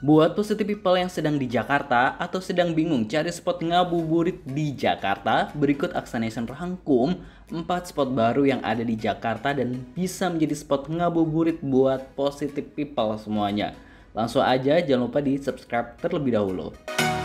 Buat positive people yang sedang di Jakarta atau sedang bingung cari spot ngabuburit di Jakarta, berikut Aksanation rangkum 4 spot baru yang ada di Jakarta dan bisa menjadi spot ngabuburit buat positive people semuanya. Langsung aja, jangan lupa di subscribe terlebih dahulu.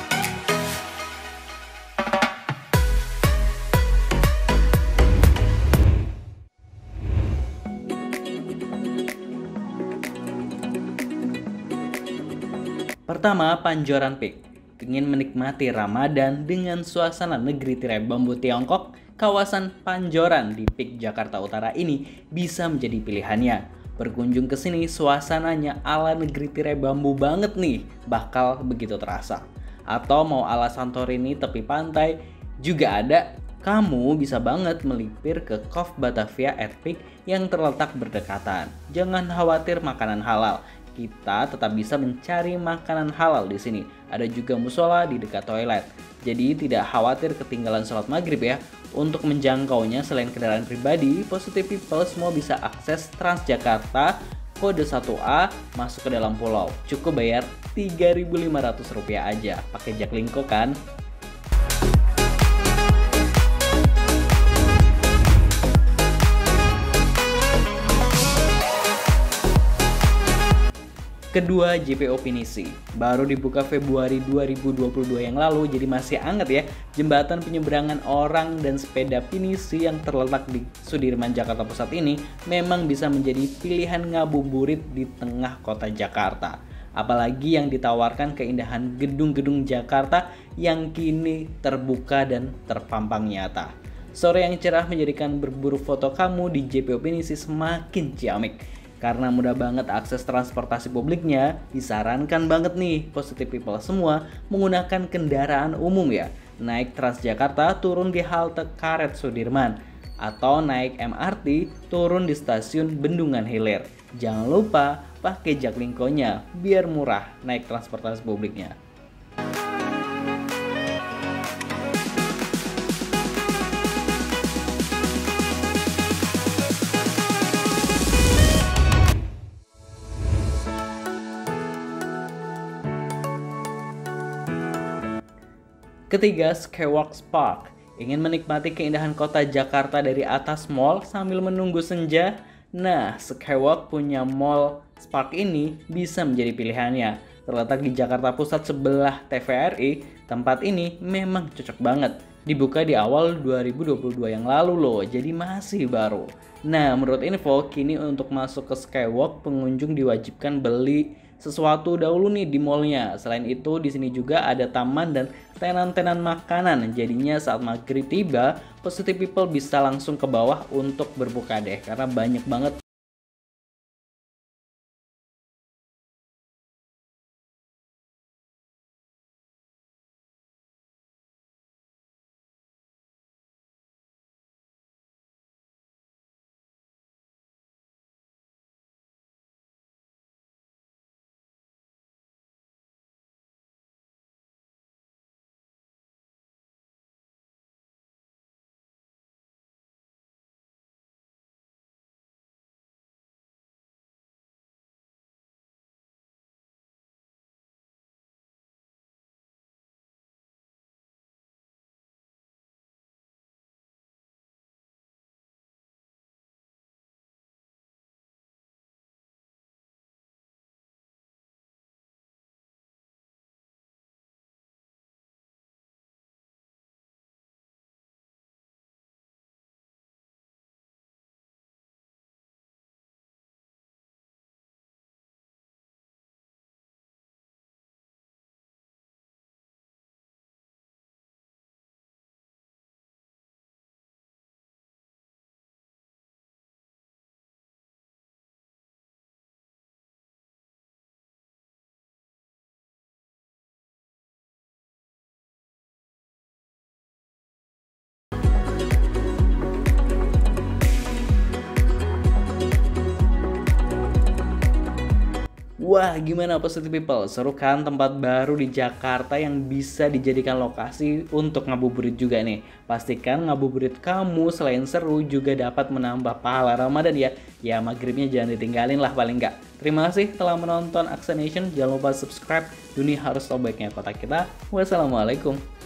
Pertama, Panjoran Peak. Ingin menikmati Ramadan dengan suasana negeri tirai bambu Tiongkok, kawasan Panjoran di Peak Jakarta Utara ini bisa menjadi pilihannya. Berkunjung ke sini, suasananya ala negeri tirai bambu banget nih, bakal begitu terasa. Atau mau ala Santorini tepi pantai, juga ada. Kamu bisa banget melipir ke Cove Batavia at Peak yang terletak berdekatan. Jangan khawatir makanan halal. Kita tetap bisa mencari makanan halal di sini. Ada juga musola di dekat toilet. Jadi tidak khawatir ketinggalan sholat maghrib ya. Untuk menjangkaunya selain kendaraan pribadi, positive people semua bisa akses Transjakarta kode 1A masuk ke dalam pulau. Cukup bayar Rp3.500 aja. Pakai Jaklingko kan? Kedua, JPO Pinisi. Baru dibuka Februari 2022 yang lalu, jadi masih hangat ya. Jembatan penyeberangan orang dan sepeda Pinisi yang terletak di Sudirman, Jakarta Pusat ini memang bisa menjadi pilihan ngabuburit di tengah kota Jakarta. Apalagi yang ditawarkan keindahan gedung-gedung Jakarta yang kini terbuka dan terpampang nyata. Sore yang cerah menjadikan berburu foto kamu di JPO Pinisi semakin ciamik. Karena mudah banget akses transportasi publiknya, disarankan banget nih positive people semua menggunakan kendaraan umum ya. Naik Transjakarta turun di halte Karet Sudirman, atau naik MRT turun di stasiun Bendungan Hilir. Jangan lupa pakai Jaklingko-nya biar murah naik transportasi publiknya. Ketiga, Skywalk Park. Ingin menikmati keindahan kota Jakarta dari atas mall sambil menunggu senja? Nah, Skywalk punya mall Spark ini bisa menjadi pilihannya. Terletak di Jakarta Pusat sebelah TVRI, tempat ini memang cocok banget. Dibuka di awal 2022 yang lalu loh, jadi masih baru. Nah, menurut info, kini untuk masuk ke Skywalk, pengunjung diwajibkan beli sesuatu dahulu nih di mallnya. Selain itu, di sini juga ada taman dan tenan-tenan makanan. Jadinya saat maghrib tiba, positive people bisa langsung ke bawah untuk berbuka deh, karena banyak banget. Wah, gimana positive people? Seru kan tempat baru di Jakarta yang bisa dijadikan lokasi untuk ngabuburit juga nih. Pastikan ngabuburit kamu selain seru juga dapat menambah pahala Ramadan ya. Ya maghribnya jangan ditinggalin lah paling nggak. Terima kasih telah menonton Aksa Nation. Jangan lupa subscribe. Dunia harus tahu baiknya kota kita. Wassalamualaikum.